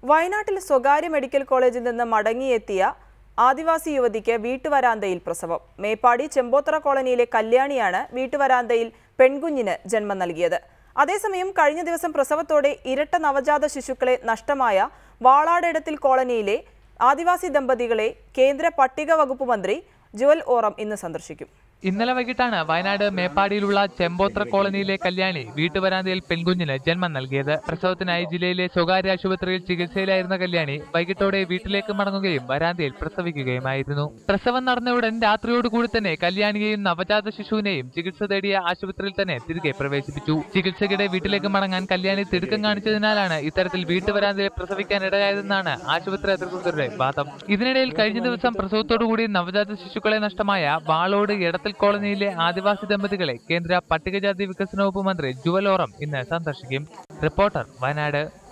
വയനാട്ടിൽ സ്വകാര്യ മെഡിക്കൽ കോളേജിൽ നിന്ന് മടങ്ങിയെത്തിയ ആദിവാസി യുവതിക്ക് വീട്ടുവരാന്തയിൽ പ്രസവം. മേപ്പാടി ചെമ്പോത്ര കോളനിയിലെ കല്യാണിയാണ് വീട്ടുവരാന്തയിൽ പെൺകുഞ്ഞിന് ജന്മം നൽകിയത്. അതേസമയം കഴിഞ്ഞ ദിവസം പ്രസവത്തോടെ ഇരട്ട നവജാത ശിശുക്കളെ നഷ്ടമായ വാളാടെടത്തിൽ കോളനിയിലെ ആദിവാസി ദമ്പതികളെ കേന്ദ്ര പട്ടിക വകുപ്പ് മന്ത്രി ജുവൽ ഓറം ഇന്ന് സന്ദർശിക്കും. ഇന്നലെ വൈകിട്ടാണ് വയനാട് മേപ്പാടിയിലുള്ള ചെമ്പോത്ര കോളനിയിലെ കല്യാണി വീട്ടുവരാന്തയിൽ പെൺകുഞ്ഞിന് ജന്മം നൽകിയത്. പ്രസവത്തിനായി ജില്ലയിലെ സ്വകാര്യ ആശുപത്രിയിൽ ചികിത്സയിലായിരുന്ന കല്യാണി വൈകിട്ടോടെ വീട്ടിലേക്ക് മടങ്ങുകയും വരാന്തയിൽ പ്രസവിക്കുകയുമായിരുന്നു. പ്രസവം നടന്നയുടൻ രാത്രിയോടുകൂടി തന്നെ കല്യാണിയെയും നവജാത ശിശുവിനെയും ചികിത്സ തേടിയ ആശുപത്രിയിൽ തന്നെ തിരികെ പ്രവേശിപ്പിച്ചു. ചികിത്സയ്ക്കിടെ വീട്ടിലേക്ക് മടങ്ങാൻ കല്യാണി തിടുക്കം കാണിച്ചതിനാലാണ് ഇത്തരത്തിൽ വീട്ടുവരാന്തയിൽ പ്രസവിക്കാൻ ഇടയായതെന്നാണ് ആശുപത്രി അധികൃതരുടെ വാദം. ഇതിനിടയിൽ കഴിഞ്ഞ ദിവസം പ്രസവത്തോടുകൂടി നവജാത ശിശുക്കളെ നഷ്ടമായ വാളോട് എടത്തിൽ കോളനിയിലെ ആദിവാസി ദമ്പതികളെ കേന്ദ്ര പട്ടികജാതി വികസന വകുപ്പ് മന്ത്രി ജുവൽ ഓറം ഇന്ന് സന്ദർശിക്കും. റിപ്പോർട്ടർ, വയനാട്.